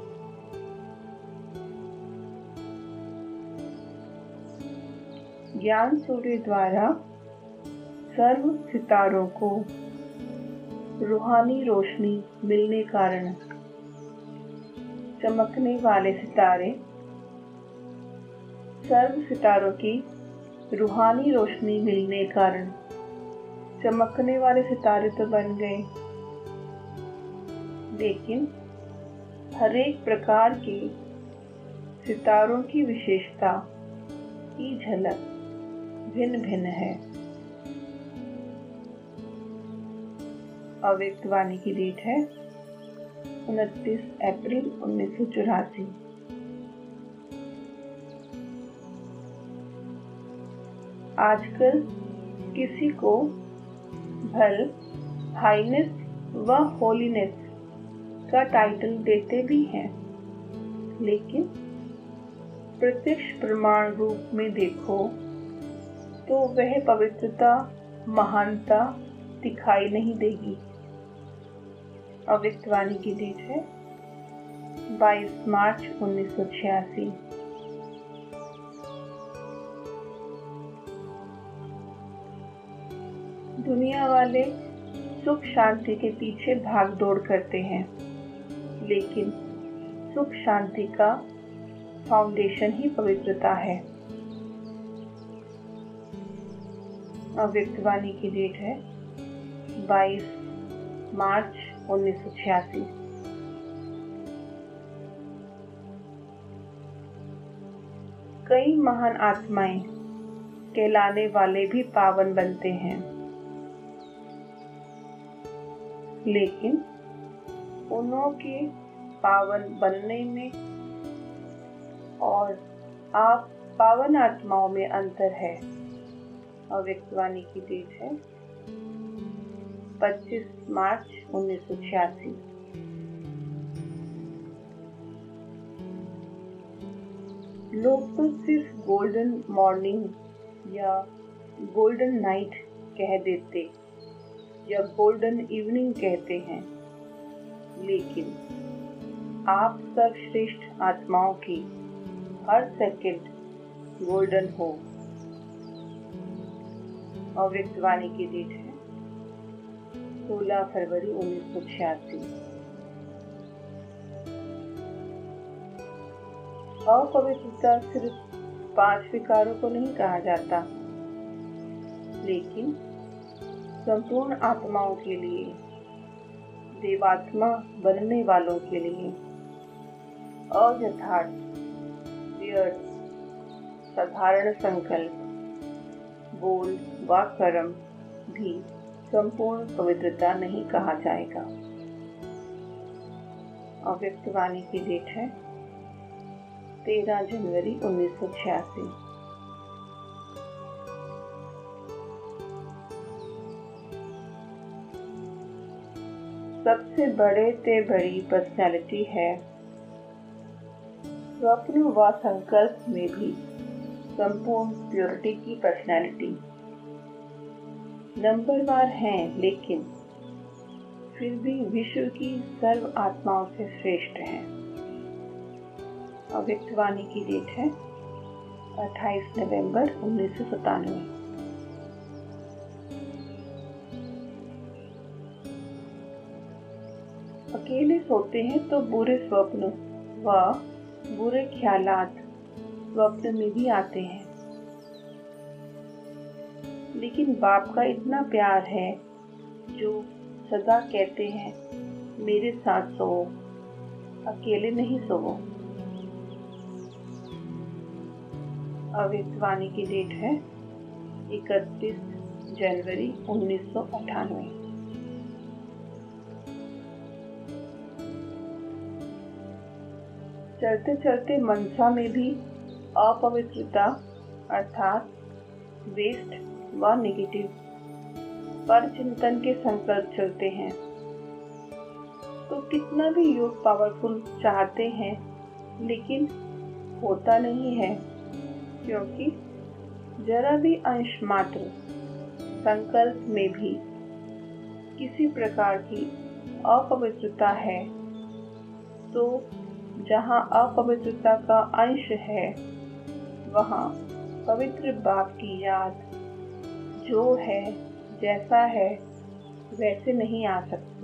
ज्ञान सूर्य द्वारा सर्व सितारों को रूहानी रोशनी मिलने कारण चमकने वाले सितारे सर्व सितारों की रूहानी रोशनी मिलने कारण चमकने वाले सितारे तो बन गए, लेकिन हर एक प्रकार के सितारों की विशेषता की झलक भिन्न भिन्न है। अव्यक्त वाणी की डेट है उनतीस अप्रैल उन्नीस सौ चौरासी। आजकल किसी को भल, हाईनेस व होलीनेस का टाइटल देते भी हैं, लेकिन प्रत्यक्ष प्रमाण रूप में देखो तो वह पवित्रता, महानता दिखाई नहीं देगी। अव्यक्त वाणी की डेट है बाईस मार्च उन्नीस सौ छियासी। दुनिया वाले सुख शांति के पीछे भाग दौड़ करते हैं, लेकिन सुख शांति का फाउंडेशन ही पवित्रता है। अव्यक्त वाणी की डेट है बाईस मार्च उन्नीस सौ छियासी। कई महान आत्माएं कहलाने वाले भी पावन बनते हैं। लेकिन उन्हों के पावन बनने में और आप पावन आत्माओं में अंतर है। अव्यक्तवाणी की डेट है पच्चीस मार्च उन्नीस सौ छियासी। लोग तो सिर्फ गोल्डन मॉर्निंग या गोल्डन नाइट कह देते या गोल्डन इवनिंग कहते हैं, लेकिन आप सर्वश्रेष्ठ आत्माओं की हर सेकंड गोल्डन हो। अव्यक्तवाणी की डेट है सोलह फरवरी उन्नीस सौ छियासी। अपवित्रता सिर्फ पांच विकारों को नहीं कहा जाता, लेकिन संपूर्ण आत्माओं के लिए, देवात्मा बनने वालों के लिए अयथार्थ, व्यर्थ, साधारण संकल्प, बोल व कर्म भी संपूर्ण पवित्रता नहीं कहा जाएगा। अव्यक्तवाणी की डेट है तेरह जनवरी उन्नीस सौ छियासी। सबसे बड़े ते बड़ी पर्सनैलिटी है स्वप्न व संकल्प में भी संपूर्ण प्योरिटी की पर्सनैलिटी। नंबरवार हैं, लेकिन फिर भी विश्व की सर्व आत्माओं से श्रेष्ठ हैं। अव्यक्तवाणी की डेट है अट्ठाईस नवंबर उन्नीस सौ सतानवे। अकेले सोते हैं तो बुरे स्वप्न व बुरे ख्यालात स्वप्न में भी आते हैं, लेकिन बाप का इतना प्यार है जो सदा कहते हैं मेरे साथ सोओ, अकेले नहीं सोओ। अव्यक्तवाणी की डेट है इकतीस जनवरी उन्नीस सौ अट्ठानवे। चलते चलते मनसा में भी अपवित्रता अर्थात वेस्ट व नेगेटिव पर चिंतन के संकल्प चलते हैं, तो कितना भी योग पावरफुल चाहते हैं, लेकिन होता नहीं है, क्योंकि जरा भी अंश मात्र संकल्प में भी किसी प्रकार की अपवित्रता है, तो जहाँ अपवित्रता का अंश है, वहाँ पवित्र बाप की याद जो है, जैसा है वैसे नहीं आ सकती।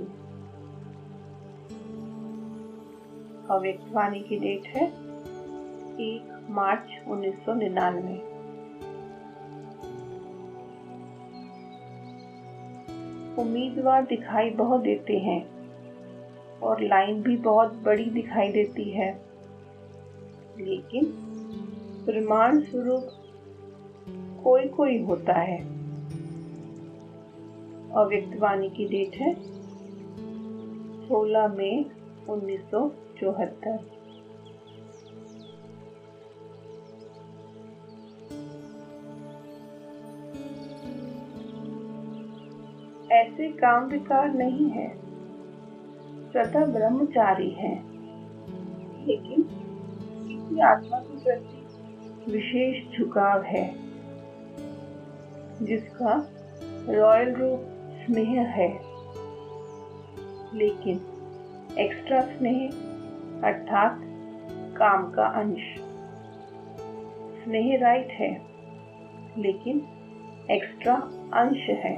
अव्यक्तवाणी की डेट है एक मार्च उन्नीस सौ निन्यानवे। उम्मीदवार दिखाई बहुत देते हैं और लाइन भी बहुत बड़ी दिखाई देती है, लेकिन प्रमाण स्वरूप कोई कोई होता है। अव्यक्तवाणी की डेट है सोलह मई उन्नीस सौ चौहत्तर। ऐसे काम विकार नहीं है, सदा ब्रह्मचारी है, लेकिन किसी आत्मा के प्रति विशेष झुकाव है, जिसका रॉयल रूप स्नेह है, लेकिन एक्स्ट्रा स्नेह अर्थात काम का अंश। स्नेह राइट है, लेकिन एक्स्ट्रा अंश है।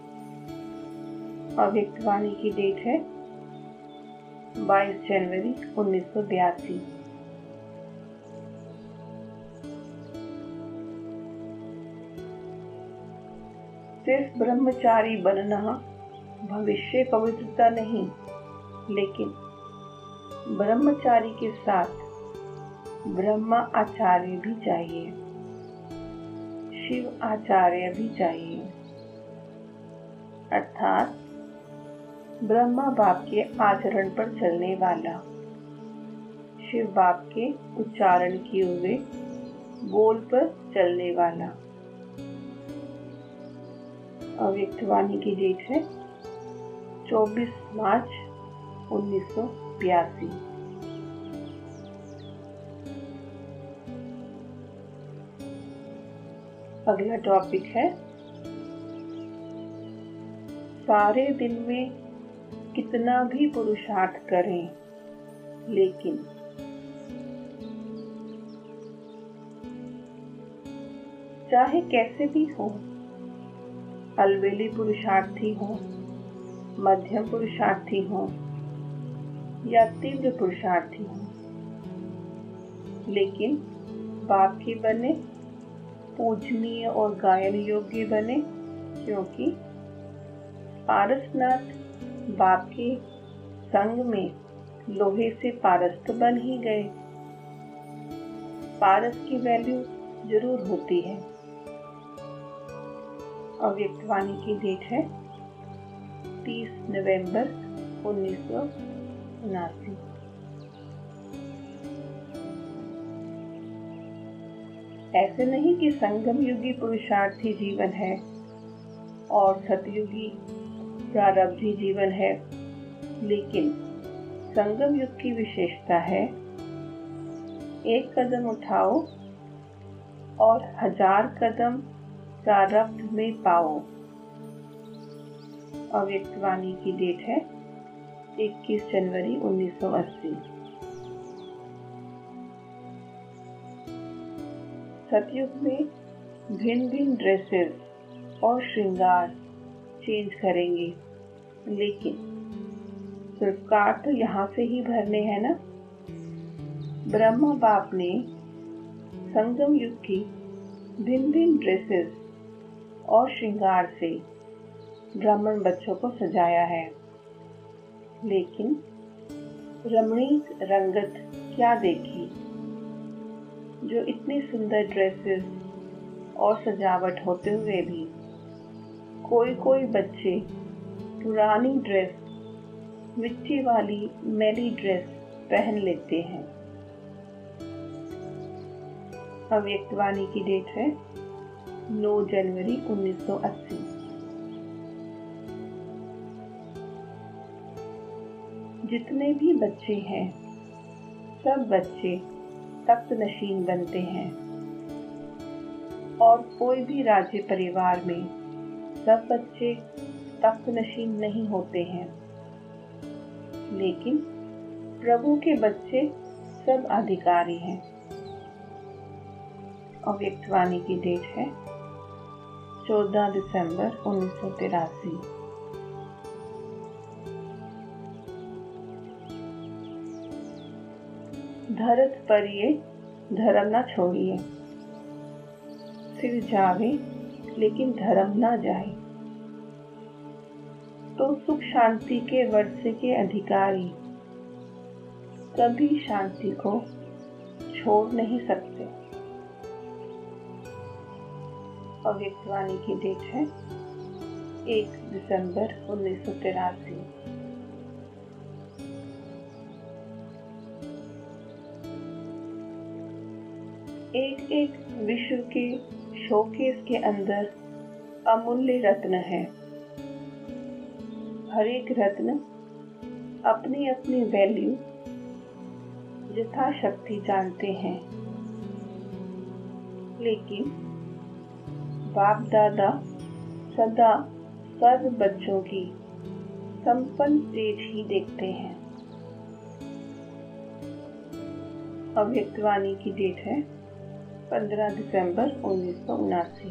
अव्यक्तवाणी की डेट है बाईस जनवरी उन्नीस सौ बयासी। सिर्फ ब्रह्मचारी बनना भविष्य पवित्रता नहीं, लेकिन ब्रह्मचारी के साथ ब्रह्मा आचार्य भी चाहिए, शिव आचार्य भी चाहिए, अर्थात ब्रह्मा बाप के आचरण पर चलने वाला, शिव बाप के उच्चारण किए हुए बोल पर चलने वाला। अव्यक्त वाणी की डेट है चौबीस मार्च उन्नीस सौ बयासी। अगला टॉपिक है सारे दिन में कितना भी पुरुषार्थ करें, लेकिन चाहे कैसे भी हो, अलवेली पुरुषार्थी हो, मध्यम पुरुषार्थी हो या तीव्र पुरुषार्थी हो, लेकिन बाप की बने, पूजनीय और गायन योग्य बने, क्योंकि पारसनाथ बाप के संग में लोहे से पारस बन ही गए। पारस की वैल्यू जरूर होती है। अव्यक्त वाणी की डेट है तीस नवंबर उन्नीस सौ उनासी। ऐसे नहीं कि संगम युगी पुरुषार्थी जीवन है और सतयुगी प्रारब्धी जीवन है, लेकिन संगम युग की विशेषता है एक कदम उठाओ और हजार कदम प्रारब्ध में पाओ। अव्यक्त वाणी की डेट है इक्कीस जनवरी उन्नीस सौ अस्सी। सतयुग में भिन्न भिन्न ड्रेसेस और श्रृंगार चेंज करेंगे, लेकिन सिर्फ कार्ड तो यहाँ से ही भरने हैं ना। ब्रह्मा बाप ने संगम युग की भिन्न भिन्न ड्रेसेस और श्रृंगार से ब्राह्मण बच्चों को सजाया है, लेकिन रमणीक रंगत क्या देखी, जो इतनी सुंदर ड्रेसेस और सजावट होते हुए भी कोई कोई बच्चे पुरानी ड्रेस, मिट्टी वाली मैली ड्रेस पहन लेते हैं। अव्यक्त वाणी की डेट है नौ जनवरी उन्नीस सौ अस्सी। जितने भी बच्चे हैं, सब बच्चे तख्त नशीन बनते हैं, और कोई भी राज्य परिवार में सब बच्चे तख्त नशीन नहीं होते हैं, लेकिन प्रभु के बच्चे सब अधिकारी हैं। अव्यक्त वाणी की डेट है चौदह दिसंबर उन्नीस सौ तिरासी। धरत पर ये धर्म न छोड़िए, सिर जावे लेकिन धर्म न जाए, तो सुख शांति के वर्ष के अधिकारी कभी शांति को छोड़ नहीं सकते। अव्यक्त वाणी की डेट है एक दिसंबर उन्नीस सौ तिरासी। एक एक विश्व के शोकेस के अंदर अमूल्य रत्न है। हर एक रत्न अपनी अपनी वैल्यू यथाशक्ति जानते हैं, लेकिन बाप दादा सदा सर्व बच्चों की संपन्न तेज ही देखते हैं। अव्यक्त वाणी की डेट है पंद्रह दिसंबर उन्नीस सौ उनासी।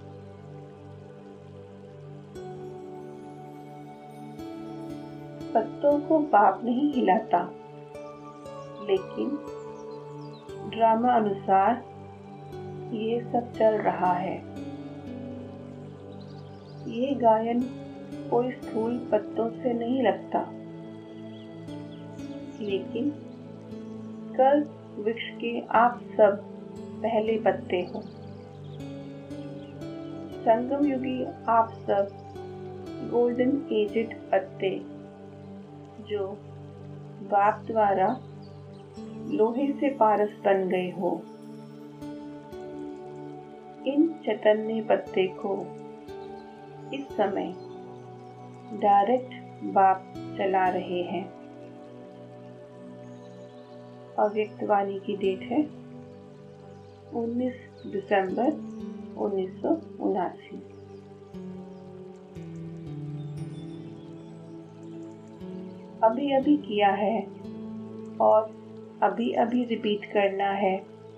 पत्तों को बाप नहीं हिलाता, लेकिन ड्रामा अनुसार ये सब चल रहा है। ये गायन कोई स्थूल पत्तों से नहीं लगता, लेकिन कल वृक्ष के आप सब पहले पत्ते हो। संगम युगी आप सब गोल्डन एजेड पत्ते जो बाप द्वारा लोहे से पारस बन गए हो। इन चैतन्य पत्ते को इस समय डायरेक्ट बाप चला रहे हैं। अव्यक्त वाणी की डेट है उन्नीस दिसंबर उन्नीस सौ उनासी। अभी अभी किया है और अभी अभी रिपीट करना है,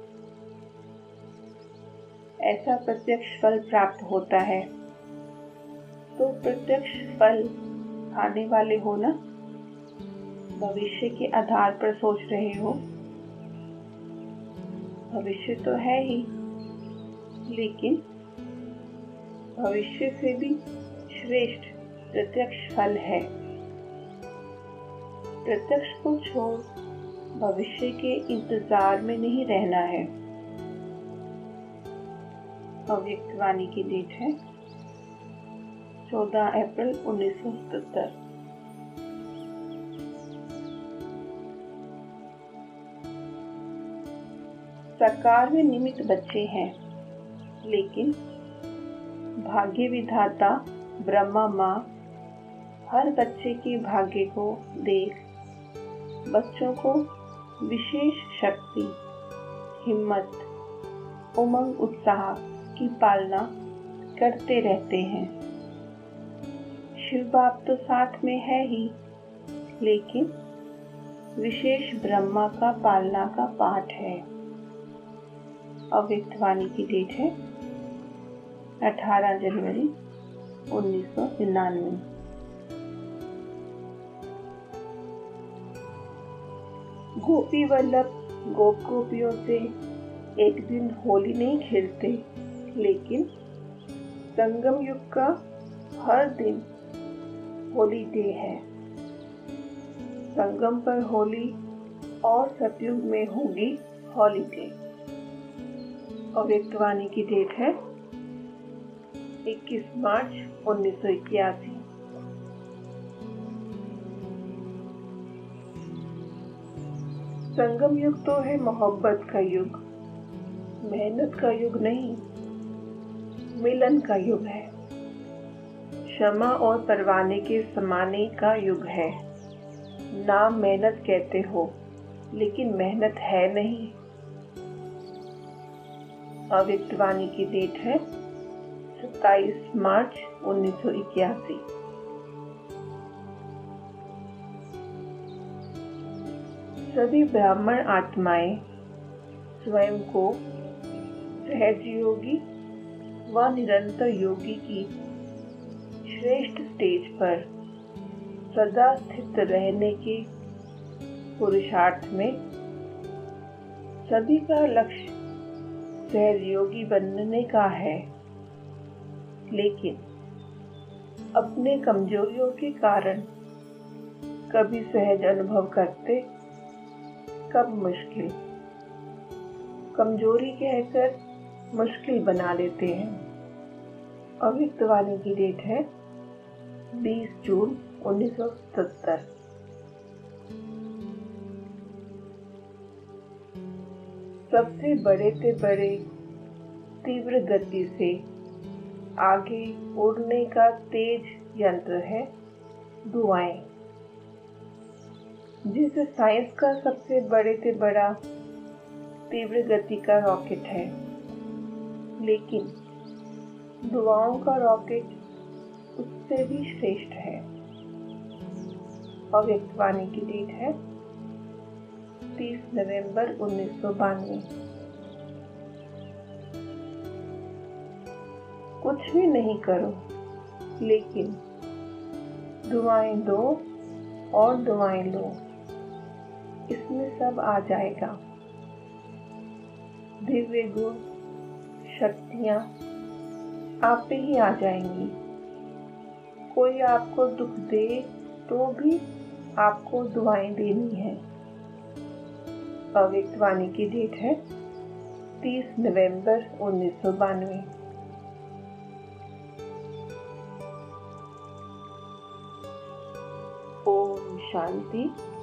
ऐसा प्रत्यक्ष फल प्राप्त होता है। तो प्रत्यक्ष फल खाने वाले हो ना, भविष्य के आधार पर सोच रहे हो। भविष्य तो है ही, लेकिन भविष्य से भी श्रेष्ठ प्रत्यक्ष फल है। प्रत्यक्ष को छोड़ भविष्य के इंतजार में नहीं रहना है। अव्यक्त वाणी की डेट है चौदह अप्रैल उन्नीस सौ सत्तर। साकार में निमित्त बच्चे हैं, लेकिन भाग्य विधाता ब्रह्मा माँ हर बच्चे के भाग्य को देख बच्चों को विशेष शक्ति, हिम्मत, उमंग, उत्साह की पालना करते रहते हैं। शिव बाप तो साथ में है ही, लेकिन विशेष ब्रह्मा का पालना का पाठ है। अव्यक्त वाणी की डेट है अठारह जनवरी उन्नीस सौ निन्यानवे। गोपी वल्लभ गोप गोपियों से एक दिन होली नहीं खेलते, लेकिन संगम युग का हर दिन होली डे है। संगम पर होली और सतयुग में होगी हॉलीडे। अव्यक्त वाणी की डेट है इक्कीस मार्च उन्नीस सौ इक्यासी। संगम युग तो है मोहब्बत का युग, मेहनत का युग नहीं, मिलन का युग है। क्षमा और परवाने के समाने का युग है। नाम मेहनत कहते हो, लेकिन मेहनत है नहीं। अव्यक्त वाणी की डेट है सत्ताईस मार्च उन्नीस सौ इक्यासी। सभी ब्राह्मण आत्माएं स्वयं को सहज योगी व निरंतर योगी की श्रेष्ठ स्टेज पर सदा स्थित रहने के पुरुषार्थ में सभी का लक्ष्य सहज योगी बनने का है, लेकिन अपने कमजोरियों के कारण कभी सहज अनुभव करते, कब मुश्किल। कमजोरी कहकर मुश्किल बना लेते हैं। अव्यक्त वाणी की डेट है बीस जून उन्नीस सौ सत्तर। सबसे बड़े से बड़े तीव्र गति से आगे उड़ने का तेज यंत्र है दुआएं। जिस साइंस का सबसे बड़े से बड़ा तीव्र गति का रॉकेट है, लेकिन दुआओं का रॉकेट उससे भी श्रेष्ठ है। अव्यक्त वाणी की डेट है तीस नवंबर उन्नीस सौ बानवे। कुछ भी नहीं करो, लेकिन दुआएं दो और दुआएं लो, इसमें सब आ जाएगा। दिव्य गुण शक्तियां आप पे ही आ जाएंगी। कोई आपको दुख दे तो भी आपको दुआएं देनी है। अव्यक्त वाणी की डेट है तीस नवंबर उन्नीस सौ बानवे। ओम शांति